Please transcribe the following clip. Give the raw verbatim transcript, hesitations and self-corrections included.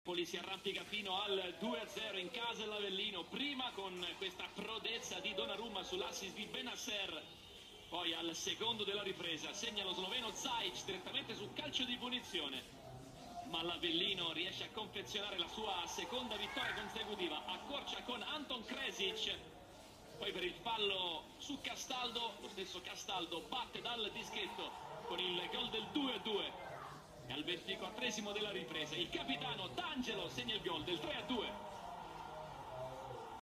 Napoli si arrampica fino al due a zero in casa l'Avellino, prima con questa prodezza di Donnarumma sull'assist di Benasser, poi al secondo della ripresa segna lo sloveno Zajc direttamente su calcio di punizione, ma l'Avellino riesce a confezionare la sua seconda vittoria consecutiva, accorcia con Anton Kresic, poi per il fallo su Castaldo, lo stesso Castaldo batte dal dischetto con il gol del due a due. E al ventiquattresimo della ripresa il capitano D'Angelo segna il gol del tre a due.